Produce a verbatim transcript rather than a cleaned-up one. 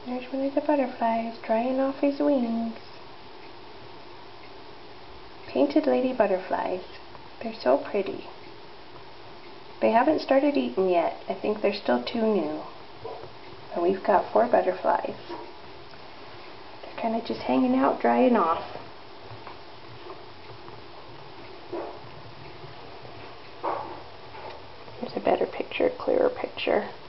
There's one of the butterflies drying off his wings. Painted lady butterflies. They're so pretty. They haven't started eating yet. I think they're still too new. And we've got four butterflies. They're kind of just hanging out, drying off. Here's a better picture, clearer picture.